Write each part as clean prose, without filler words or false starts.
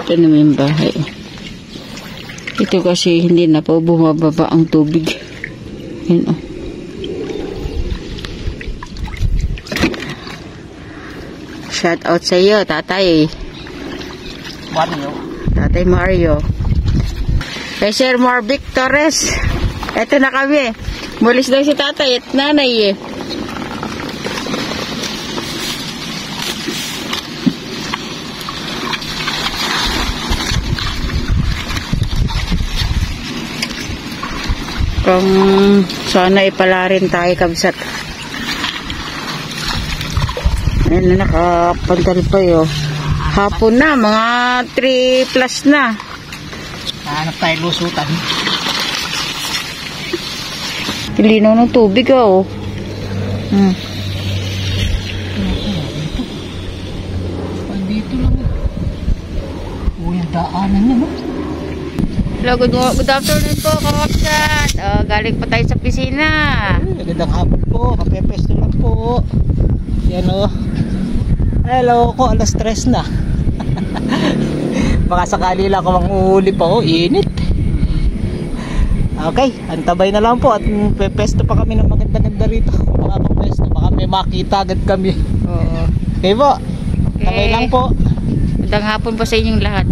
Ito naman yung bahay. Ito kasi hindi na po bumababa ang tubig. Yan o. Shout out sa iyo, Tatay Mario. Tatay Mario. Kay Sir Marvic Torres. Ito na kami. Mulis daw si Tatay at Nanay eh. Kung sana ipala rin tayo, kabsat. Ayun na, nakapantal pa yun. Hapon na, mga 3 plus na. Hanap tayo lusutan. Linaw ng tubig oh. Dito lang. Uy, ang daanan niya, no? Hello, good afternoon po, kakapsat. Galing pa tayo sa pisina. Magandang hapon po, kapepesto lang po. Yan o. Hello ko, alas 3 na. Baka sakali lang ako manguhuli pa o, init. Okay, antabay na lang po at pepesto pa kami ng maganda-ganda rito. Baka kapesto, baka may makita agad kami. Oo. Okay po, antabay lang po. Magandang hapon po sa inyong lahat.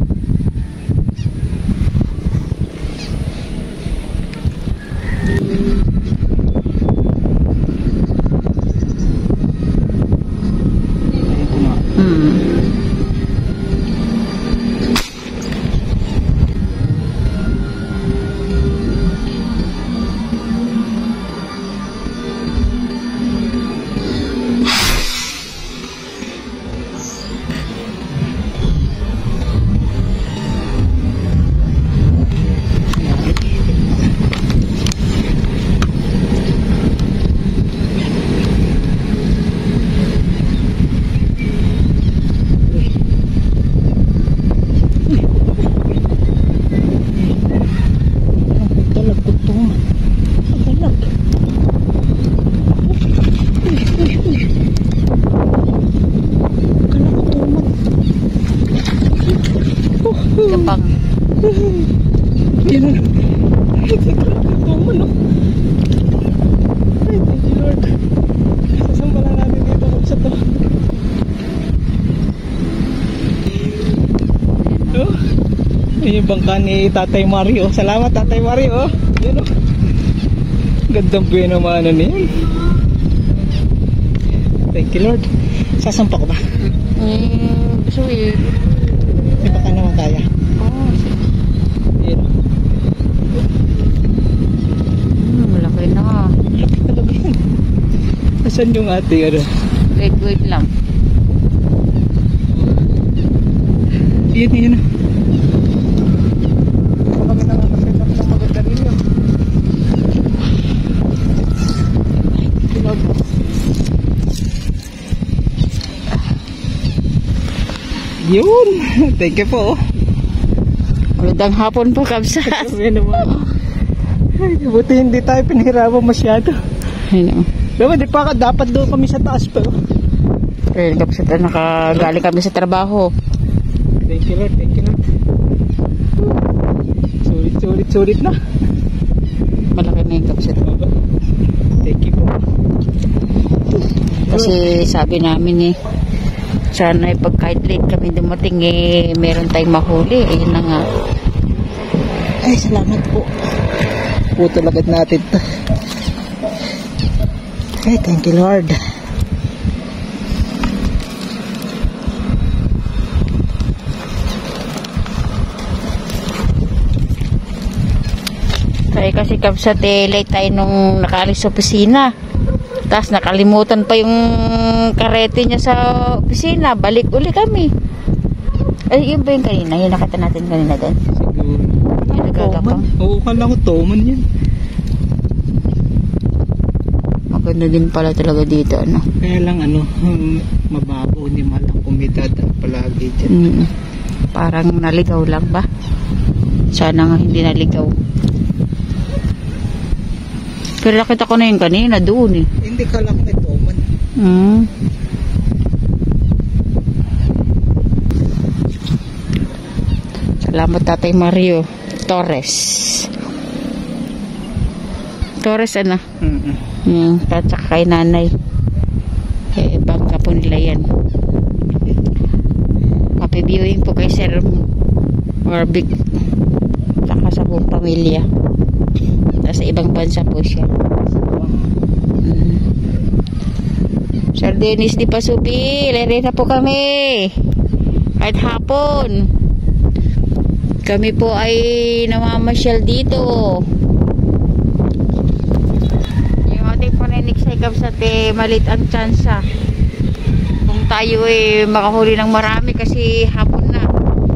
Kapang. Yun. Tuman, no? Ay, thank you, Lord. Sasamba lang natin dito sa to. Oh, yun yung bangka ni Tatay Mario. Salamat, Tatay Mario. Yun, oh. Gandang buhay naman na niyan. Thank you, Lord. Sasampa ko ba? Gusto eh. Di ba ka naman kaya? Oo. Yun. Malaki na. Malaki talaga yan. Asan yung ate, ano? Wait lang. Yun, yun. Kami nakakaset up ng maganda rin yun. Yun. Thank you po. Magandang hapon po, kabsat. Sabi naman. Ay, buti hindi tayo pinahirapan masyado. Ayun. Dapat doon kami sa taas pa. Ayun, kabsat. Nakagaling kami sa trabaho. Thank you, Lord. Thank you, Lord. Sulit na. Malaki na yung kabsat. Thank you po. Kasi sabi namin eh, sana pag kahit late kami dumating eh, meron tayong mahuli. Ayun na nga. Ay, salamat po. Putol agad natin to. Ay, thank you, Lord. Kasi kabsat eh, late tayo nung nakaalis sa opisina. Tapos nakalimutan pa yung karete niya sa opisina. Balik uli kami. Ay, yun ba yung kanina? Yung nakita natin kanina din? Siguro. Yung nagagapang? Oo, kala ko toman yan. Maganda din pala talaga dito, ano? Kaya lang, mababaw ni malang kumidad palagi dyan. Parang naligaw lang ba? Sana nga hindi naligaw. Pero nakita ko na yung kanina doon eh. Hindi ka lang may toman. Salamat Tatay Mario Torres. Torres ano? Tatsak kay nanay. Bangka po nila yan. Happy viewing po kay Sir Marvic. Saka sa buong pamilya. Nasa ibang bansa po siya. Sir Dennis Di Pasupi, lere na po kami. Kahit hapon. Kami po ay namamasyal dito. Yung ating paninig sa ikap sa malit ang tsansa. Kung tayo ay makahuli ng marami kasi hapon na.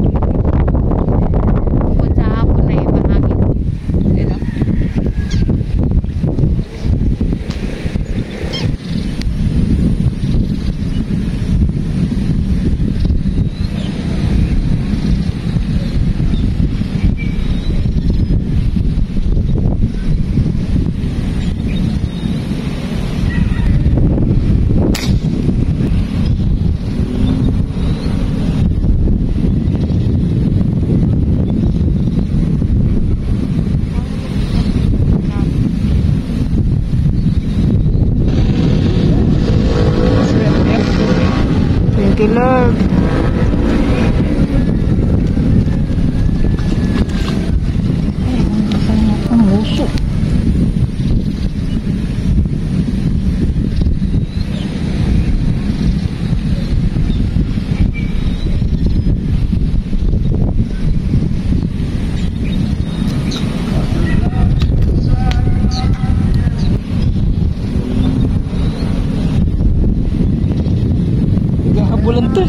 Kung sa hapon na yung mahangin. Diba? Thank you, Lord. Ang uso. Habulan to.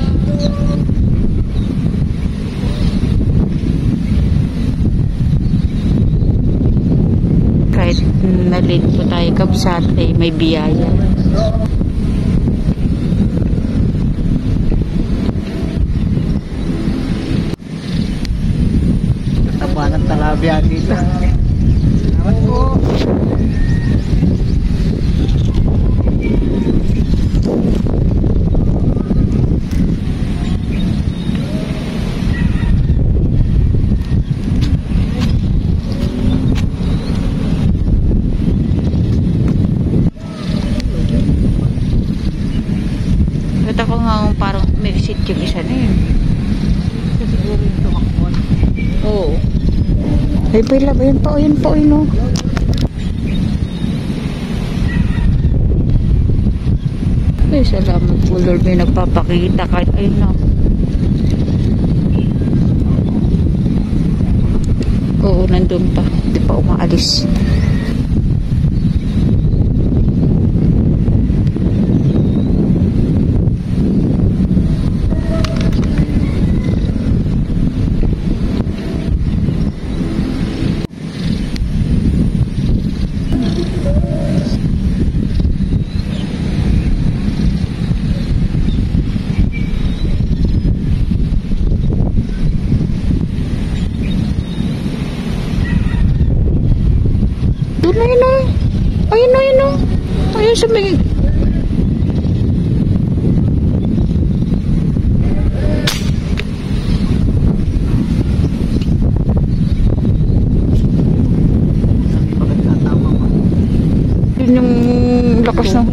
Kahit na-late po tayo kabsat ay may biyaya. Taba ng talabya dito. Salamat po. Kita ko nga parang may sit yung isa na yun. Siguro yung tumakbon. Oo. Ay, pala ba? Yan po, yun po, yun o. Ay, salamat po Lord, may nagpapakita kahit ayun na. Oo, nandun pa. Hindi pa umaalis. Doon na yun o. Ayun na yun o. Ayun sa may... Yun yung lakas ng...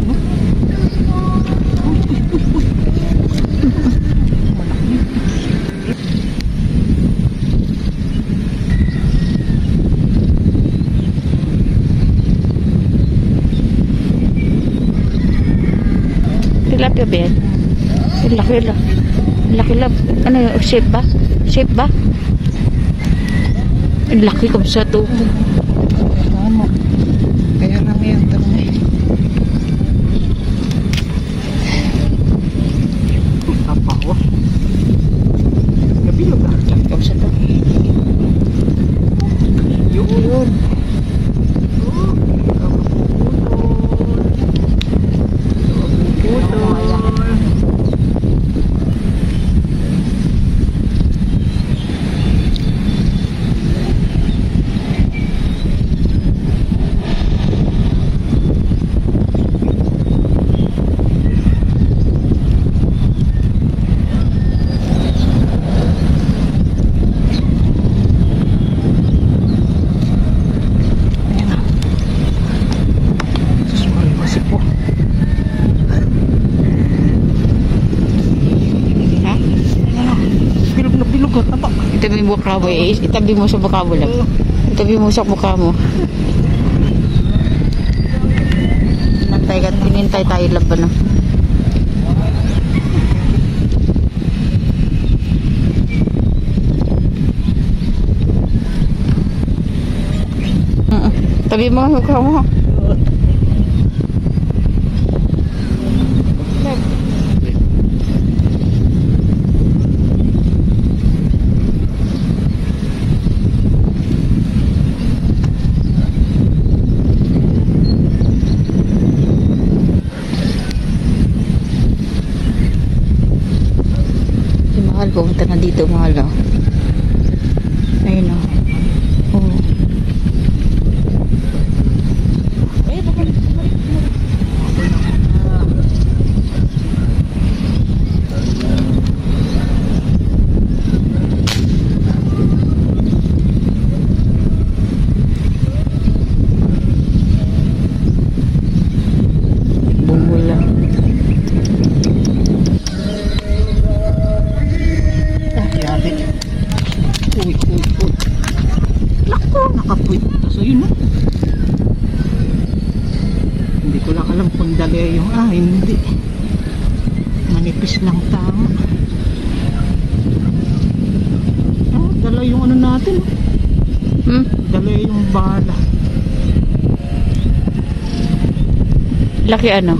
Tilapia ba yan? Laki lang. Laki lang. Ano yun? Shape ba? Shape ba? Laki kam sa to. Tama. Kaya lang yan. Tapawa. Gabi yun ba? Laki kam sa to. Yun. Itabi mo mukha mo. Itabi mo sa mukha mo lang. Oo. Itabi mo sa mukha mo. Hinintay tayo laban na. Tabi mo ang mukha mo. Mahal, pumunta na dito, mahal. Oh. Ayun o. Oh. Bumula. Uy. Lako, nakapuit. So yun, no? Hindi ko lang alam kung dali yung hindi. Manipis lang tama. Dala yung ano natin. Dala yung bala. Laki ano?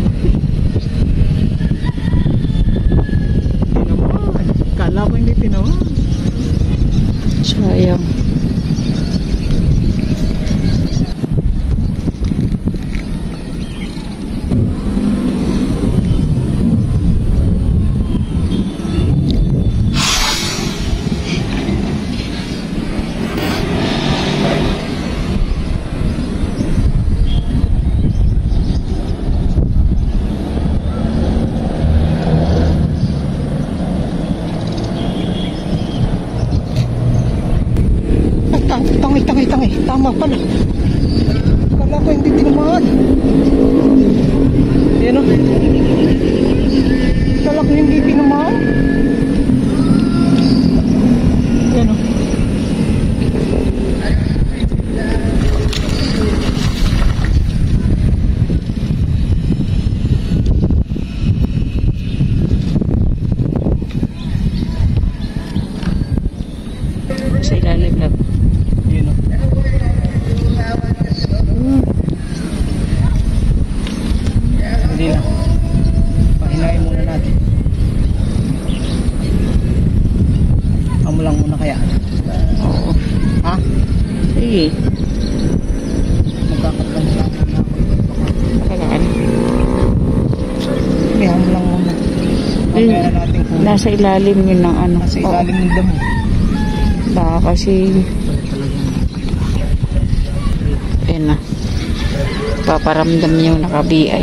Tinamaan. Kala ko hindi tinamaan. Sayang. Tangi. Tama pala. Kala ko hindi tinamaan. Yan o. Kala ko hindi tinamaan. Yan o. Sa ilalim lang. Hindi na. Pahinain muna natin. Amo lang muna kaya. Oo. Ha? Sige. Magkakatlan na natin na. Kailangan. Hindi, amo lang muna. Mamaya na natin kung Nasa ilalim yun ng ano. nasa ilalim ng damo. Baka kasi ayun na. Paparamdam yung naka-BI.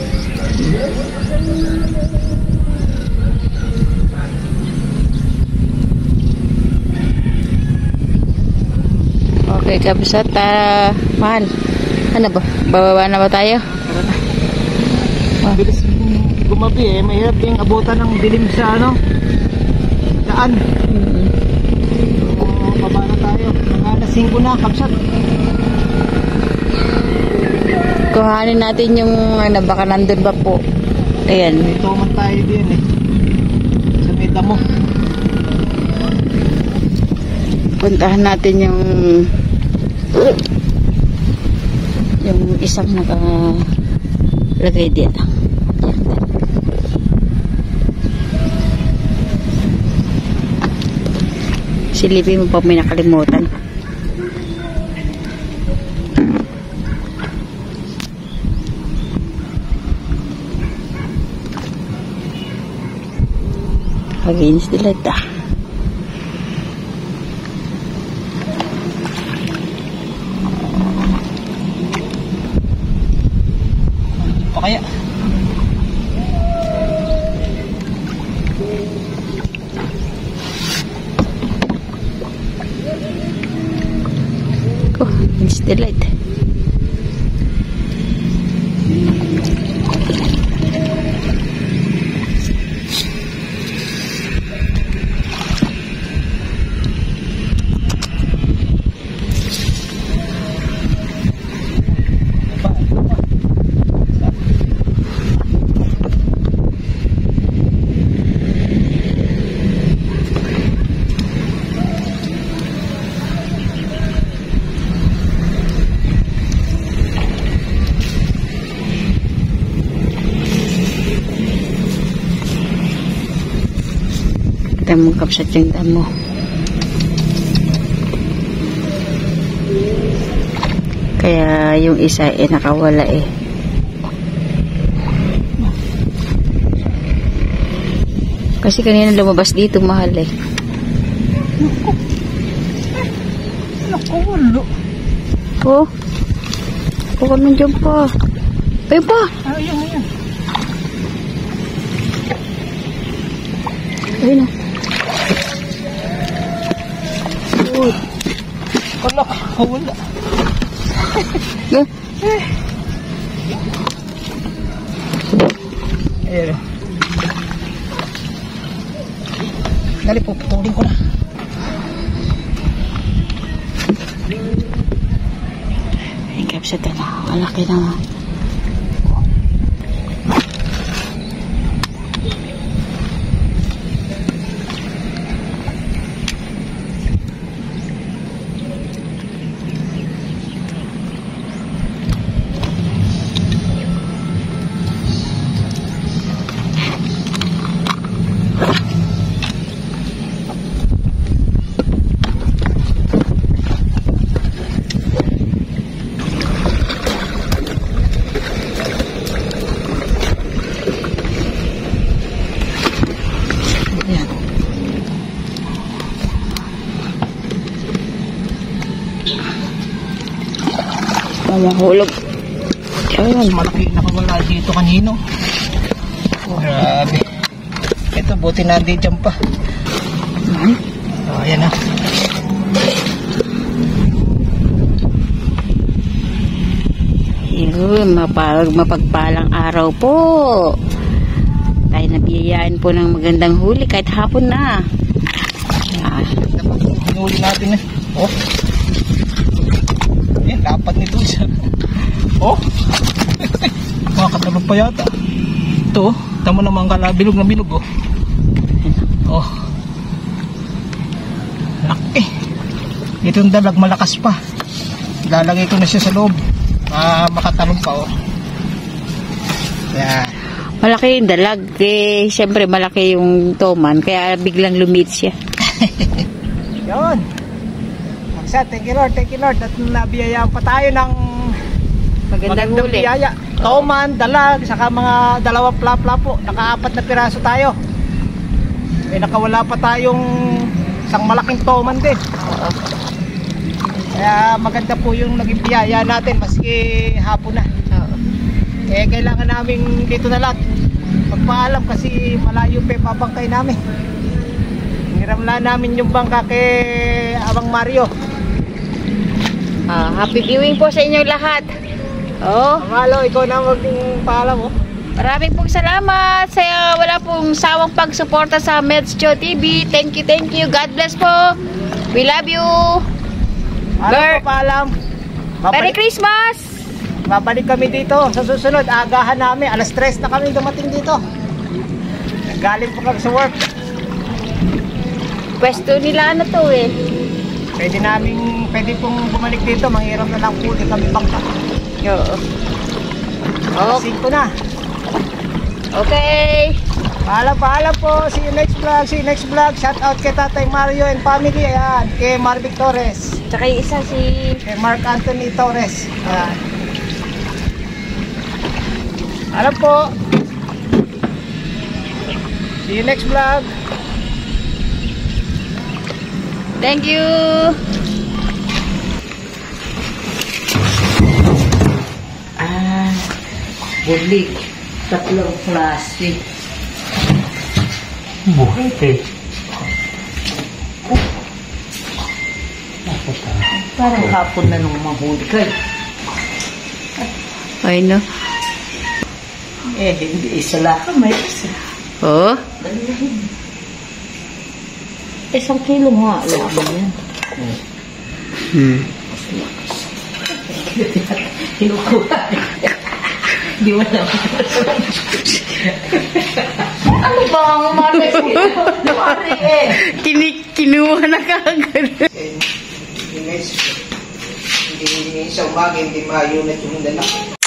Okay, kabisat. Mahal. Ano ba? Bababa na ba tayo? Ang bilis gumabi mahirap yung abutan ng dilim sa daan. Baba na tayo. Mga alas 5 na, kapsat. Kuhanin natin yung baka nandun ba po. Ayan. Ito man tayo din sa may damo. Puntahan natin yung isang nakalagay dito. Silipin mo pa may nakalimutan. Against the light O kaya against the light. Ito mong kapsat yung damo. Kaya yung isa nakawala eh. Kasi kanina lumabas dito mahal eh. Naku, Oh. Baka nandiyan pa. Ayun pa. Ayan. Ayun na. Uy. Wala. Wala. Yeah. Ayan. Dali po, putulin ko na. Yung kapsat na. Malaki naman. Mahulog. Mas malaki nakawala dito kanino. Grabe. Ito, buti nandiyan pa. Ayan na. Yun, mapagpalang araw po. Tayo nabiyayaan po ng magandang huli kahit hapon na. Hinuli natin eh. Oh. Ayan, dapat nito siya. Oh. Makakatalong pa yata. Ito, tama naman kalabilog na bilog oh. Oh. Laki. Itong dalag malakas pa. Lalagay ko na siya sa loob. Makatalong pa oh. Yan. Malaki yung dalag. Eh, siyempre malaki yung toman. Kaya biglang lumit siya. Yun. Thank you Lord, thank you Lord. At nabiyayaan pa tayo ng Magandang huli. biyaya. Toman, dalag, saka mga dalawang plapla po. Naka-4 na piraso tayo. Eh, nakawala pa tayong isang malaking toman din. Kaya maganda po yung naging biyaya natin maski hapon na. Eh, kailangan namin dito na lahat magpaalam kasi malayo pa papangkay namin. Hiram lang namin yung bangka kay Abang Mario. Happy viewing po sa inyong lahat. Oh, Malo, ikaw na magpaalam oh. maraming pong salamat sa wala pong sawang pagsuporta sa Medsjo TV. Thank you. God bless po. We love you. Paalam. Merry Christmas. Babalik kami dito sa susunod. Agahan namin. Alas 3 na kami dumating dito. Galing po kami sa work. Pwesto nila ano to eh. Pwede pong bumalik dito. Manghiram na lang po. Di kami bangka. Oo. Alas 5 na. Okay. Paalam po. See you next vlog. Shout out kay Tatay Mario and family. Ayan. Kay Marvic Torres. Tsaka yung isa si Kay Mark Anthony Torres. Ayan. Alam po. See you next vlog. Thank you. Bulik, 3 plastic. Buhat eh. Parang hapon na nung mahuli ka. Ay no. Eh, hindi isa lang. May isa. Oh. 1 kilo nga lang yan. Kinukuha. Di mo na. Ano ba ang umalis niya? Mari eh. Kinuha na kagad. Hindi sa umaga, hindi ma-unit yung dala.